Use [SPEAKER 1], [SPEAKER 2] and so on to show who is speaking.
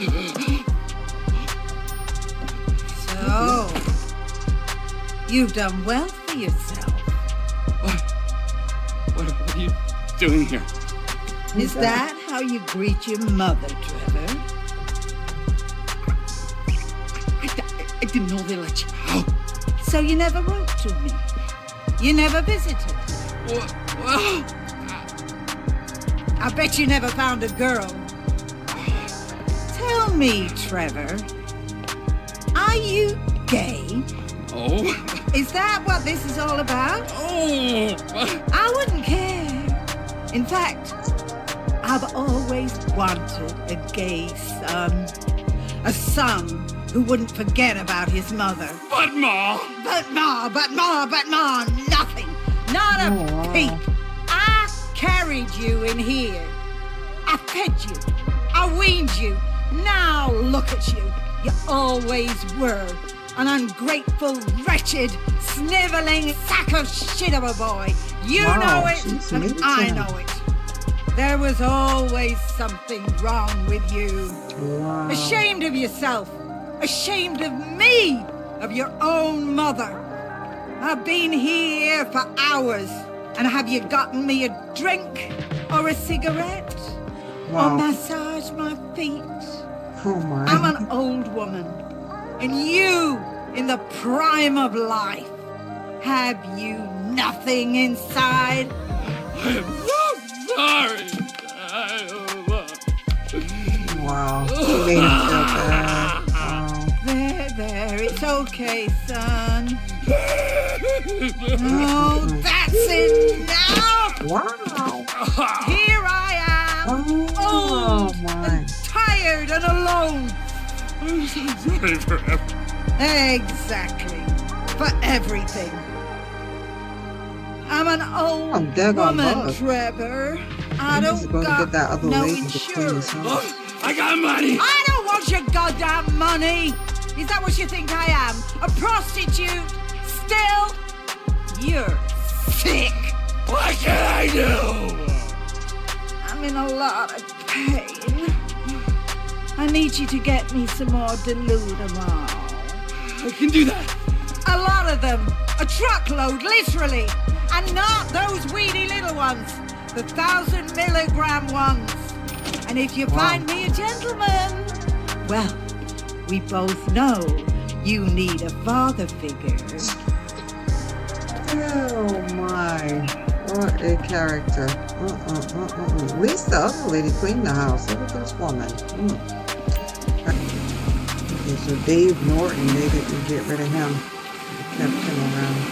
[SPEAKER 1] So, you've done well for yourself.
[SPEAKER 2] What are you doing here?
[SPEAKER 1] Is that how you greet your mother, Trevor?
[SPEAKER 2] I didn't know they let you out.
[SPEAKER 1] So you never wrote to me? You never visited?
[SPEAKER 2] Well,
[SPEAKER 1] I bet you never found a girl. Tell me, Trevor, are you gay?
[SPEAKER 2] oh.
[SPEAKER 1] Is that what this is all about?
[SPEAKER 2] Oh.
[SPEAKER 1] I wouldn't care. In fact, I've always wanted a gay son. A son who wouldn't forget about his mother.
[SPEAKER 2] But Ma!
[SPEAKER 1] But Ma, nothing. Not a peep. I carried you in here. I fed you. I weaned you. Now look at you. You always were an ungrateful, wretched, sniveling sack of shit of a boy. You know it, and I know it. There was always something wrong with you.
[SPEAKER 3] Wow.
[SPEAKER 1] Ashamed of yourself. Ashamed of me. Of your own mother. I've been here for hours. And have you gotten me a drink? Or a cigarette?
[SPEAKER 3] Wow.
[SPEAKER 1] Or massage my feet?
[SPEAKER 3] Oh my.
[SPEAKER 1] I'm an old woman. And you, in the prime of life, have you nothing inside?
[SPEAKER 2] I'm so sorry.
[SPEAKER 3] Wow. She made him feel bad. Wow.
[SPEAKER 1] There, it's okay, son. Oh, that's it now!
[SPEAKER 3] Wow.
[SPEAKER 1] Here I am,
[SPEAKER 3] Oh
[SPEAKER 1] old
[SPEAKER 3] my.
[SPEAKER 1] and tired and alone.
[SPEAKER 2] I'm so sorry for everything.
[SPEAKER 1] Exactly. For everything. I'm an old
[SPEAKER 3] I'm dead on
[SPEAKER 1] woman,
[SPEAKER 3] bug.
[SPEAKER 1] Trevor. I
[SPEAKER 3] He needs to
[SPEAKER 1] don't
[SPEAKER 3] go to
[SPEAKER 1] got
[SPEAKER 3] get that other
[SPEAKER 1] no
[SPEAKER 3] lady to clean his
[SPEAKER 1] insurance.
[SPEAKER 3] house.
[SPEAKER 2] Look, I got money.
[SPEAKER 1] I don't want your goddamn money. Is that what you think I am? A prostitute? Still? You're sick.
[SPEAKER 2] What can I do?
[SPEAKER 1] I'm in a lot of pain. I need you to get me some more Deludamol.
[SPEAKER 2] I can do that.
[SPEAKER 1] A lot of them. A truckload, literally. And not those weedy little ones. The 1,000 milligram ones. And if you find me a gentleman, well, we both know you need a father figure.
[SPEAKER 3] Oh my. What a character. At least the other lady cleaned the house. Look at this woman. Okay, so Dave Norton, they didn't get rid of him. They kept him around.